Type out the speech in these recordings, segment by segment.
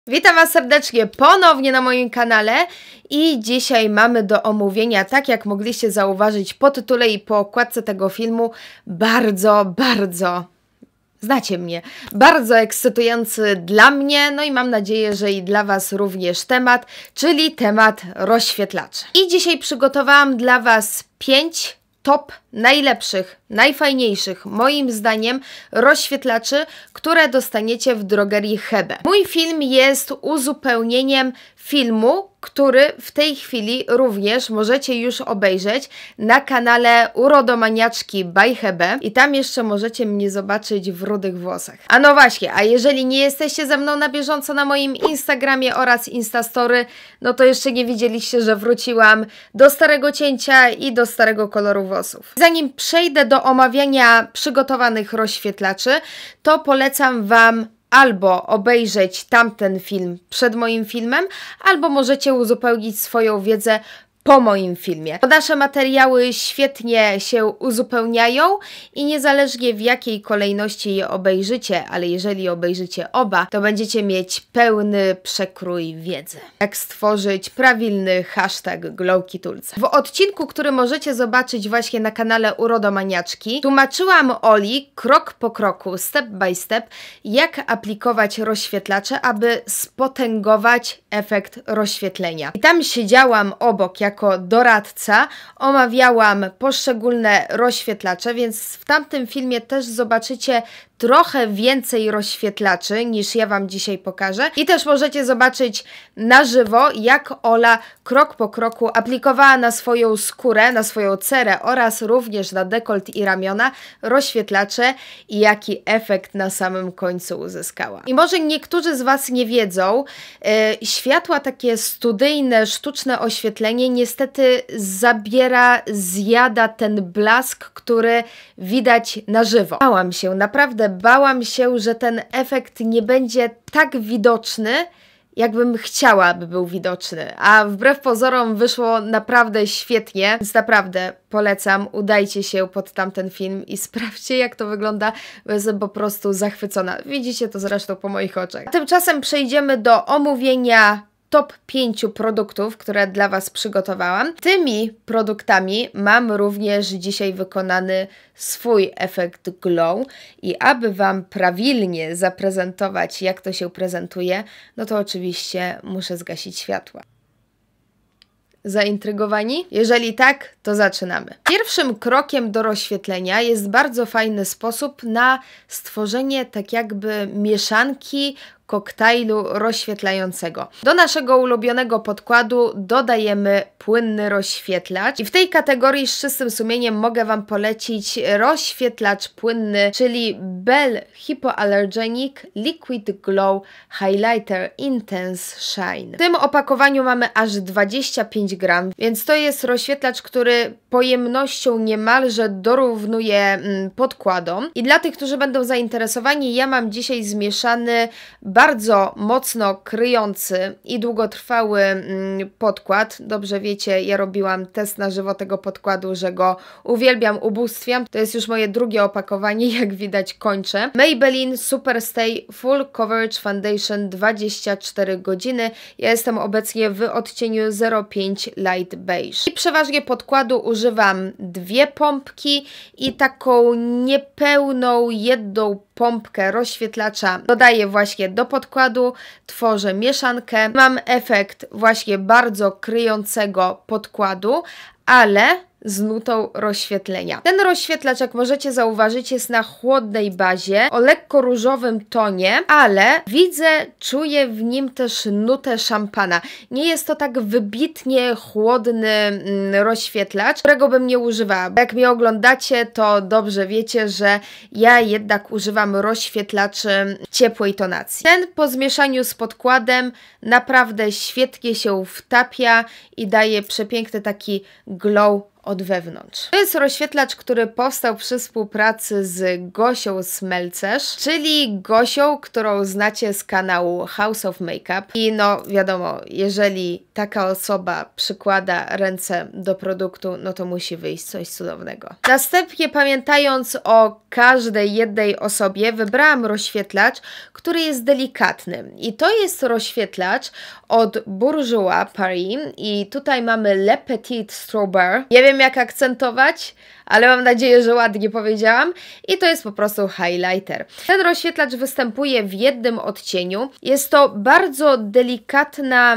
Witam Was serdecznie ponownie na moim kanale i dzisiaj mamy do omówienia, tak jak mogliście zauważyć po tytule i po okładce tego filmu, bardzo, znacie mnie, bardzo ekscytujący dla mnie, no i mam nadzieję, że i dla Was również temat, czyli temat rozświetlaczy. I dzisiaj przygotowałam dla Was 5 top najlepszych, najfajniejszych, moim zdaniem, rozświetlaczy, które dostaniecie w drogerii Hebe. Mój film jest uzupełnieniem filmu, który w tej chwili również możecie już obejrzeć na kanale Urodomaniaczki by Hebe i tam jeszcze możecie mnie zobaczyć w rudych włosach. A no właśnie, a jeżeli nie jesteście ze mną na bieżąco na moim Instagramie oraz Instastory, no to jeszcze nie widzieliście, że wróciłam do starego cięcia i do starego koloru włosów. Zanim przejdę do omawiania przygotowanych rozświetlaczy, to polecam Wam albo obejrzeć tamten film przed moim filmem, albo możecie uzupełnić swoją wiedzę po moim filmie. Nasze materiały świetnie się uzupełniają i niezależnie w jakiej kolejności je obejrzycie, ale jeżeli obejrzycie oba, to będziecie mieć pełny przekrój wiedzy. Jak stworzyć prawilny hashtag GlowKitulce. W odcinku, który możecie zobaczyć właśnie na kanale Urodomaniaczki, tłumaczyłam Oli krok po kroku, step by step, jak aplikować rozświetlacze, aby spotęgować efekt rozświetlenia. I tam siedziałam obok jako doradca, omawiałam poszczególne rozświetlacze, więc w tamtym filmie też zobaczycie trochę więcej rozświetlaczy niż ja Wam dzisiaj pokażę i też możecie zobaczyć na żywo, jak Ola krok po kroku aplikowała na swoją skórę, na swoją cerę oraz również na dekolt i ramiona rozświetlacze i jaki efekt na samym końcu uzyskała. I może niektórzy z Was nie wiedzą, światła takie studyjne, sztuczne oświetlenie niestety zjada ten blask, który widać na żywo. Bałam się, naprawdę bałam się, że ten efekt nie będzie tak widoczny, jakbym chciała, aby był widoczny. A wbrew pozorom wyszło naprawdę świetnie, więc naprawdę polecam, udajcie się pod tamten film i sprawdźcie, jak to wygląda. Jestem po prostu zachwycona. Widzicie to zresztą po moich oczach. A tymczasem przejdziemy do omówienia top 5 produktów, które dla Was przygotowałam. Tymi produktami mam również dzisiaj wykonany swój efekt glow i aby Wam prawilnie zaprezentować, jak to się prezentuje, no to oczywiście muszę zgasić światła. Zaintrygowani? Jeżeli tak, to zaczynamy. Pierwszym krokiem do rozświetlenia jest bardzo fajny sposób na stworzenie tak jakby mieszanki koktajlu rozświetlającego. Do naszego ulubionego podkładu dodajemy płynny rozświetlacz i w tej kategorii z czystym sumieniem mogę Wam polecić rozświetlacz płynny, czyli Bell Hypoallergenic Liquid Glow Highlighter Intense Shine. W tym opakowaniu mamy aż 25 gram, więc to jest rozświetlacz, który pojemnością niemalże dorównuje podkładom. I dla tych, którzy będą zainteresowani, ja mam dzisiaj zmieszany bardzo mocno kryjący i długotrwały podkład. Dobrze wiecie, ja robiłam test na żywo tego podkładu, że go uwielbiam, ubóstwiam. To jest już moje drugie opakowanie, jak widać kończę. Maybelline Superstay Full Coverage Foundation 24 godziny. Ja jestem obecnie w odcieniu 05 Light Beige. I przeważnie podkładu używam 2 pompki i taką niepełną jedną pompkę rozświetlacza dodaję właśnie do podkładu, tworzę mieszankę. Mam efekt właśnie bardzo kryjącego podkładu, ale z nutą rozświetlenia. Ten rozświetlacz, jak możecie zauważyć, jest na chłodnej bazie, o lekko różowym tonie, ale czuję w nim też nutę szampana. Nie jest to tak wybitnie chłodny rozświetlacz, którego bym nie używała. Jak mnie oglądacie, to dobrze wiecie, że ja jednak używam rozświetlaczy ciepłej tonacji. Ten po zmieszaniu z podkładem naprawdę świetnie się wtapia i daje przepiękny taki glow od wewnątrz. To jest rozświetlacz, który powstał przy współpracy z Gosią Smelcerz, czyli Gosią, którą znacie z kanału House of Makeup. I no wiadomo, jeżeli taka osoba przykłada ręce do produktu, no to musi wyjść coś cudownego. Następnie, pamiętając o każdej jednej osobie, wybrałam rozświetlacz, który jest delikatny. I to jest rozświetlacz od Bourjois Paris i tutaj mamy Le Petit Strawberry. Nie wiem jak akcentować, ale mam nadzieję, że ładnie powiedziałam. I to jest po prostu highlighter. Ten rozświetlacz występuje w jednym odcieniu. Jest to bardzo delikatna,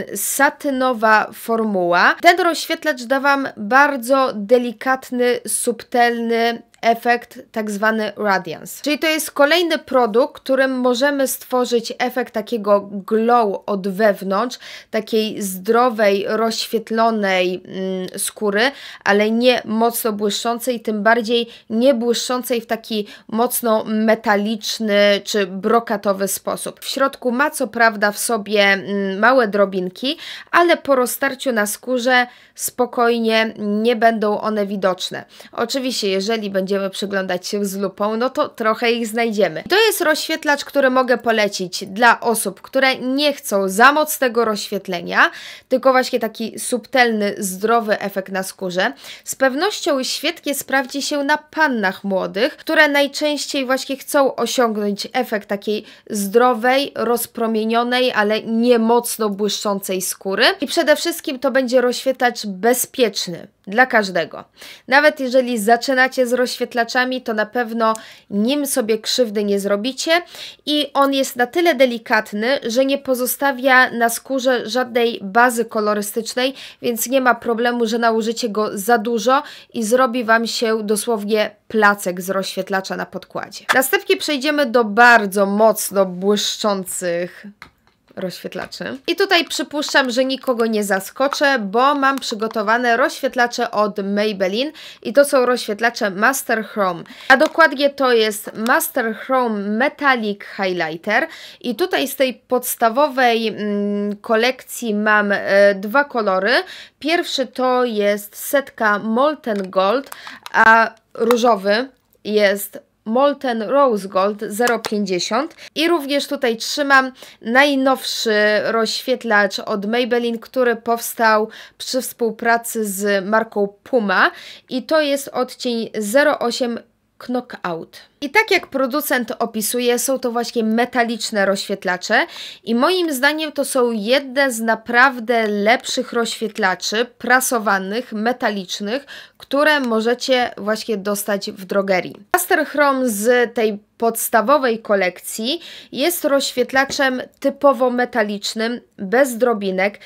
satynowa formuła. Ten rozświetlacz da Wam bardzo delikatny, subtelny efekt tak zwany radiance. Czyli to jest kolejny produkt, którym możemy stworzyć efekt takiego glow od wewnątrz, takiej zdrowej, rozświetlonej skóry, ale nie mocno błyszczącej, tym bardziej nie błyszczącej w taki mocno metaliczny czy brokatowy sposób. W środku ma co prawda w sobie małe drobinki, ale po roztarciu na skórze spokojnie nie będą one widoczne. Oczywiście, jeżeli będziemy przyglądać się z lupą, no to trochę ich znajdziemy. To jest rozświetlacz, który mogę polecić dla osób, które nie chcą za mocnego rozświetlenia, tylko właśnie taki subtelny, zdrowy efekt na skórze. Z pewnością świetnie sprawdzi się na pannach młodych, które najczęściej właśnie chcą osiągnąć efekt takiej zdrowej, rozpromienionej, ale nie mocno błyszczącej skóry. I przede wszystkim to będzie rozświetlacz bezpieczny dla każdego. Nawet jeżeli zaczynacie z rozświetlaczami, to na pewno nim sobie krzywdy nie zrobicie i on jest na tyle delikatny, że nie pozostawia na skórze żadnej bazy kolorystycznej, więc nie ma problemu, że nałożycie go za dużo i zrobi Wam się dosłownie placek z rozświetlacza na podkładzie. Następnie przejdziemy do bardzo mocno błyszczących rozświetlaczy. I tutaj przypuszczam, że nikogo nie zaskoczę, bo mam przygotowane rozświetlacze od Maybelline i to są rozświetlacze Master Chrome. A dokładnie to jest Master Chrome Metallic Highlighter i tutaj z tej podstawowej kolekcji mam dwa kolory. Pierwszy to jest setka Molten Gold, a różowy jest Molten Rose Gold 0,50 i również tutaj trzymam najnowszy rozświetlacz od Maybelline, który powstał przy współpracy z marką Puma i to jest odcień 08 Knockout. I tak jak producent opisuje, są to właśnie metaliczne rozświetlacze i moim zdaniem to są jedne z naprawdę lepszych rozświetlaczy prasowanych, metalicznych, które możecie właśnie dostać w drogerii. Master Chrome z tej podstawowej kolekcji jest rozświetlaczem typowo metalicznym, bez drobinek,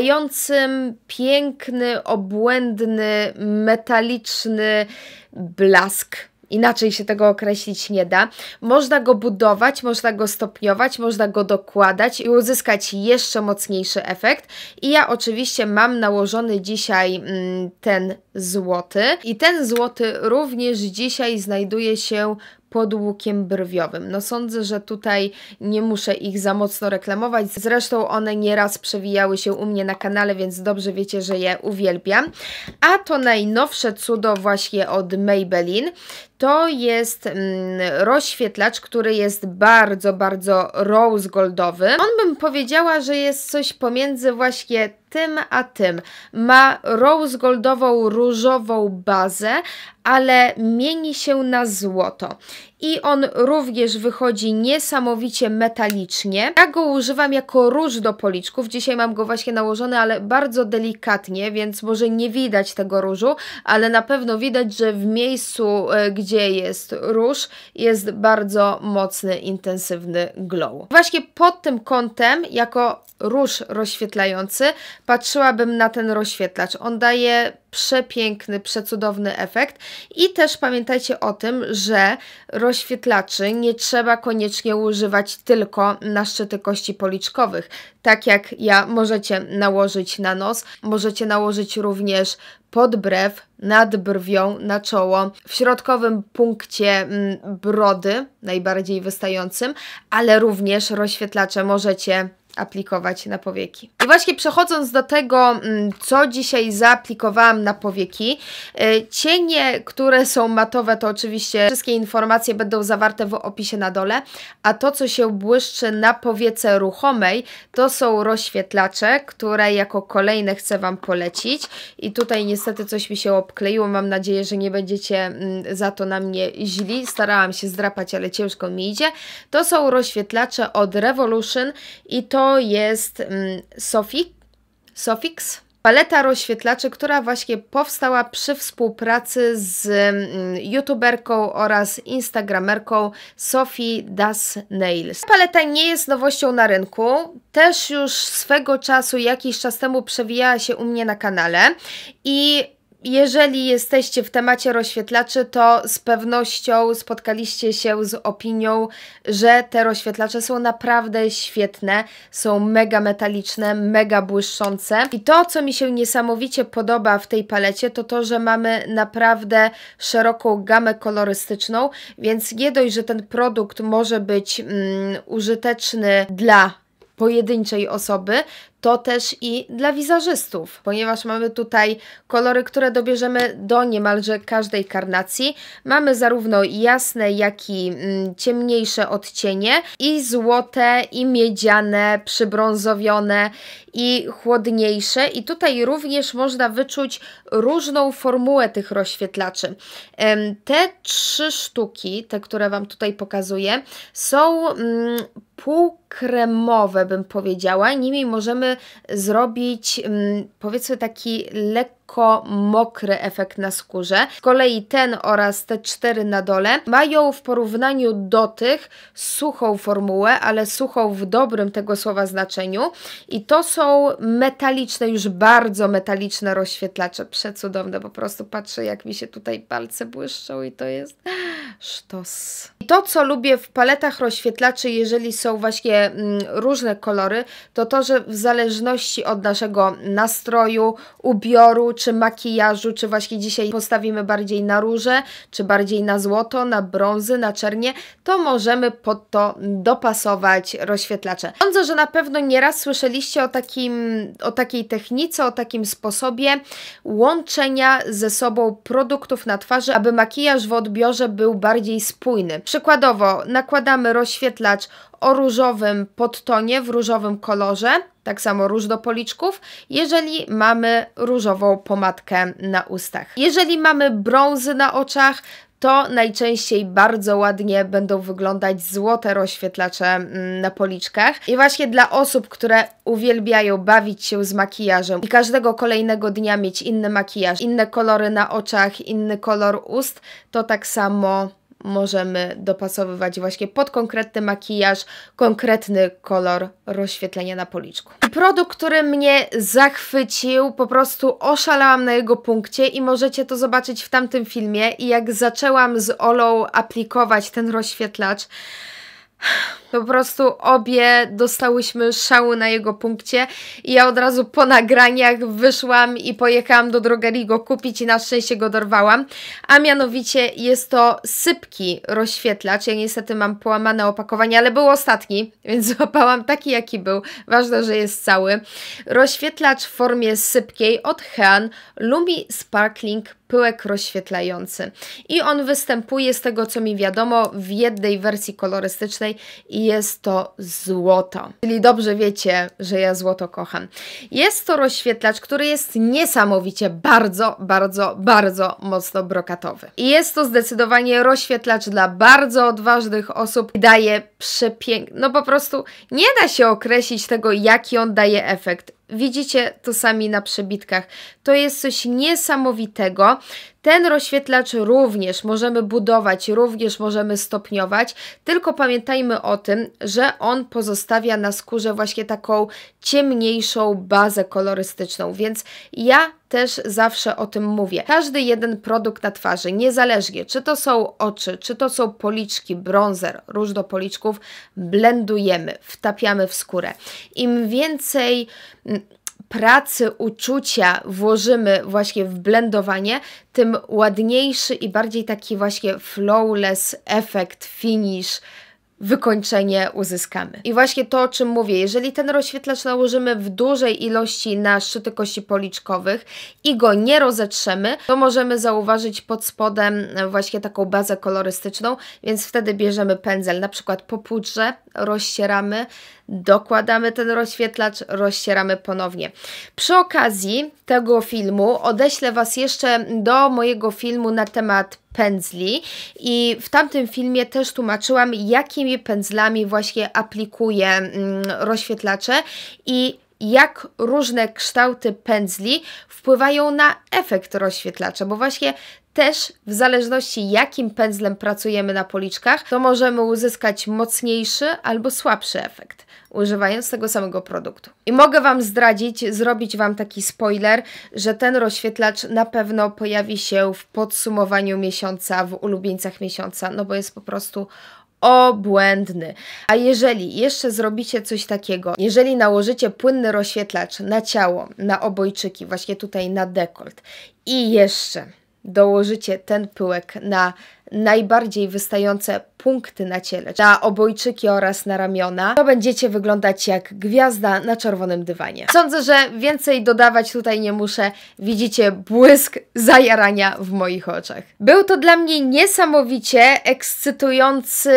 dającym piękny, obłędny, metaliczny blask. Inaczej się tego określić nie da. Można go budować, można go stopniować, można go dokładać i uzyskać jeszcze mocniejszy efekt. I ja oczywiście mam nałożony dzisiaj ten złoty. I ten złoty również dzisiaj znajduje się pod łukiem brwiowym. No sądzę, że tutaj nie muszę ich za mocno reklamować. Zresztą one nieraz przewijały się u mnie na kanale, więc dobrze wiecie, że je uwielbiam. A to najnowsze cudo właśnie od Maybelline. To jest rozświetlacz, który jest bardzo, bardzo rose goldowy. On bym powiedziała, że jest coś pomiędzy właśnie tym a tym. Ma rose goldową, różową bazę, ale mieni się na złoto. I on również wychodzi niesamowicie metalicznie. Ja go używam jako róż do policzków. Dzisiaj mam go właśnie nałożony, ale bardzo delikatnie, więc może nie widać tego różu, ale na pewno widać, że w miejscu, gdzie jest róż, jest bardzo mocny, intensywny glow. Właśnie pod tym kątem, jako róż rozświetlający, patrzyłabym na ten rozświetlacz. On daje przepiękny, przecudowny efekt i też pamiętajcie o tym, że rozświetlaczy nie trzeba koniecznie używać tylko na szczyty kości policzkowych. Tak jak ja możecie nałożyć na nos, możecie nałożyć również pod brew, nad brwią, na czoło, w środkowym punkcie brody, najbardziej wystającym, ale również rozświetlacze możecie aplikować na powieki. I właśnie przechodząc do tego, co dzisiaj zaaplikowałam na powieki, cienie, które są matowe, to oczywiście wszystkie informacje będą zawarte w opisie na dole, a to, co się błyszczy na powiece ruchomej, to są rozświetlacze, które jako kolejne chcę Wam polecić. I tutaj niestety coś mi się obkleiło, mam nadzieję, że nie będziecie za to na mnie źli. Starałam się zdrapać, ale ciężko mi idzie. To są rozświetlacze od Revolution i to jest Sofix. Paleta rozświetlaczy, która właśnie powstała przy współpracy z youtuberką oraz instagramerką Sophie Does Nails. Paleta nie jest nowością na rynku, też już swego czasu, jakiś czas temu przewijała się u mnie na kanale i jeżeli jesteście w temacie rozświetlaczy, to z pewnością spotkaliście się z opinią, że te rozświetlacze są naprawdę świetne, są mega metaliczne, mega błyszczące. I to, co mi się niesamowicie podoba w tej palecie, to to, że mamy naprawdę szeroką gamę kolorystyczną, więc nie dość, że ten produkt może być użyteczny dla pojedynczej osoby, to też i dla wizerzystów, ponieważ mamy tutaj kolory, które dobierzemy do niemalże każdej karnacji. Mamy zarówno jasne, jak i ciemniejsze odcienie i złote, i miedziane, przybrązowione i chłodniejsze. I tutaj również można wyczuć różną formułę tych rozświetlaczy. Te 3 sztuki, te, które Wam tutaj pokazuję, są półkremowe, bym powiedziała. Nimi możemy zrobić, powiedzmy, taki lekko mokry efekt na skórze. Z kolei ten oraz te 4 na dole mają w porównaniu do tych suchą formułę, ale suchą w dobrym tego słowa znaczeniu. I to są metaliczne, już bardzo metaliczne rozświetlacze. Przecudowne, po prostu patrzę, jak mi się tutaj palce błyszczą i to jest sztos. I to, co lubię w paletach rozświetlaczy, jeżeli są właśnie różne kolory, to to, że w zależności od naszego nastroju, ubioru, czy makijażu, czy właśnie dzisiaj postawimy bardziej na róże, czy bardziej na złoto, na brązy, na czernie, to możemy pod to dopasować rozświetlacze. Sądzę, że na pewno nieraz słyszeliście o takiej technice, o takim sposobie łączenia ze sobą produktów na twarzy, aby makijaż w odbiorze był bardziej spójny. Przykładowo nakładamy rozświetlacz o różowym podtonie, w różowym kolorze, tak samo róż do policzków, jeżeli mamy różową pomadkę na ustach. Jeżeli mamy brązy na oczach, to najczęściej bardzo ładnie będą wyglądać złote rozświetlacze na policzkach. I właśnie dla osób, które uwielbiają bawić się z makijażem i każdego kolejnego dnia mieć inny makijaż, inne kolory na oczach, inny kolor ust, to tak samo możemy dopasowywać właśnie pod konkretny makijaż, konkretny kolor rozświetlenia na policzku. Produkt, który mnie zachwycił, po prostu oszalałam na jego punkcie i możecie to zobaczyć w tamtym filmie. I jak zaczęłam z Olą aplikować ten rozświetlacz, po prostu obie dostałyśmy szału na jego punkcie i ja od razu po nagraniach wyszłam i pojechałam do drogerii go kupić i na szczęście go dorwałam. A mianowicie jest to sypki rozświetlacz. Ja niestety mam połamane opakowanie, ale był ostatni, więc złapałam taki, jaki był. Ważne, że jest cały. Rozświetlacz w formie sypkiej od Hean Lumi Sparkling pyłek rozświetlający. I on występuje, z tego co mi wiadomo, w jednej wersji kolorystycznej i jest to złoto. Czyli dobrze wiecie, że ja złoto kocham. Jest to rozświetlacz, który jest niesamowicie bardzo mocno brokatowy. I jest to zdecydowanie rozświetlacz dla bardzo odważnych osób. Daje przepiękny, no po prostu nie da się określić tego, jaki on daje efekt. Widzicie to sami na przebitkach. To jest coś niesamowitego. Ten rozświetlacz również możemy budować, również możemy stopniować, tylko pamiętajmy o tym, że on pozostawia na skórze właśnie taką ciemniejszą bazę kolorystyczną, więc ja też zawsze o tym mówię. Każdy jeden produkt na twarzy, niezależnie czy to są oczy, czy to są policzki, bronzer, róż do policzków, blendujemy, wtapiamy w skórę. Im więcej pracy, uczucia włożymy właśnie w blendowanie, tym ładniejszy i bardziej taki właśnie flawless efekt, finish wykończenie uzyskamy. I właśnie to, o czym mówię, jeżeli ten rozświetlacz nałożymy w dużej ilości na szczyty kości policzkowych i go nie rozetrzemy, to możemy zauważyć pod spodem właśnie taką bazę kolorystyczną, więc wtedy bierzemy pędzel, na przykład po pudrze, rozcieramy, dokładamy ten rozświetlacz, rozcieramy ponownie. Przy okazji tego filmu odeślę Was jeszcze do mojego filmu na temat pędzli i w tamtym filmie też tłumaczyłam, jakimi pędzlami właśnie aplikuję rozświetlacze i jak różne kształty pędzli wpływają na efekt rozświetlacza, bo właśnie też w zależności jakim pędzlem pracujemy na policzkach, to możemy uzyskać mocniejszy albo słabszy efekt, używając tego samego produktu. I mogę Wam zdradzić, zrobić Wam taki spoiler, że ten rozświetlacz na pewno pojawi się w podsumowaniu miesiąca, w ulubieńcach miesiąca, no bo jest po prostu obłędny. A jeżeli jeszcze zrobicie coś takiego, jeżeli nałożycie płynny rozświetlacz na ciało, na obojczyki, właśnie tutaj na dekolt i jeszcze dołożycie ten pyłek na najbardziej wystające punkty na ciele, na obojczyki oraz na ramiona, to będziecie wyglądać jak gwiazda na czerwonym dywanie. Sądzę, że więcej dodawać tutaj nie muszę. Widzicie błysk zajarania w moich oczach. Był to dla mnie niesamowicie ekscytujący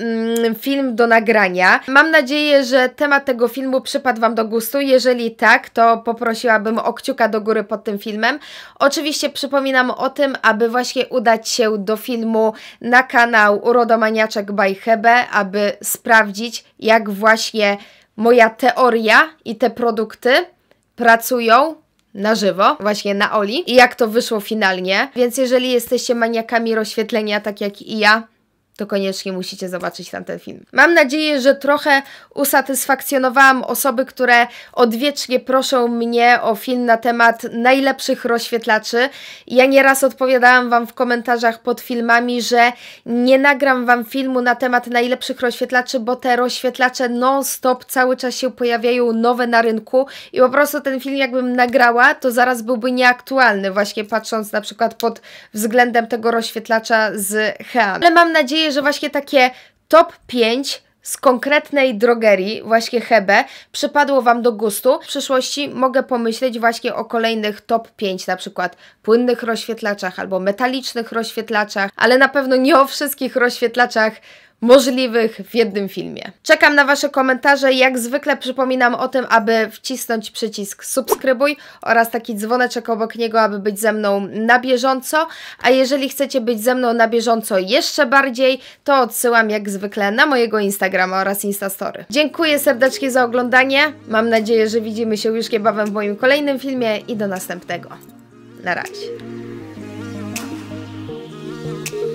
film do nagrania. Mam nadzieję, że temat tego filmu przypadł Wam do gustu. Jeżeli tak, to poprosiłabym o kciuka do góry pod tym filmem. Oczywiście przypominam o tym, aby właśnie udać się do filmu na kanał Urodomaniaczek by Hebe, aby sprawdzić, jak właśnie moja teoria i te produkty pracują na żywo, właśnie na Oli i jak to wyszło finalnie. Więc jeżeli jesteście maniakami rozświetlenia, tak jak i ja, to koniecznie musicie zobaczyć tamten film. Mam nadzieję, że trochę usatysfakcjonowałam osoby, które odwiecznie proszą mnie o film na temat najlepszych rozświetlaczy. Ja nieraz odpowiadałam Wam w komentarzach pod filmami, że nie nagram Wam filmu na temat najlepszych rozświetlaczy, bo te rozświetlacze non-stop cały czas się pojawiają nowe na rynku i po prostu ten film jakbym nagrała, to zaraz byłby nieaktualny, właśnie patrząc na przykład pod względem tego rozświetlacza z Hean. Ale mam nadzieję, że właśnie takie top 5 z konkretnej drogerii, właśnie Hebe, przypadło Wam do gustu. W przyszłości mogę pomyśleć właśnie o kolejnych top 5, na przykład płynnych rozświetlaczach albo metalicznych rozświetlaczach, ale na pewno nie o wszystkich rozświetlaczach możliwych w jednym filmie. Czekam na Wasze komentarze. Jak zwykle przypominam o tym, aby wcisnąć przycisk subskrybuj oraz taki dzwoneczek obok niego, aby być ze mną na bieżąco. A jeżeli chcecie być ze mną na bieżąco jeszcze bardziej, to odsyłam jak zwykle na mojego Instagrama oraz Instastory. Dziękuję serdecznie za oglądanie. Mam nadzieję, że widzimy się już niebawem w moim kolejnym filmie i do następnego. Na razie.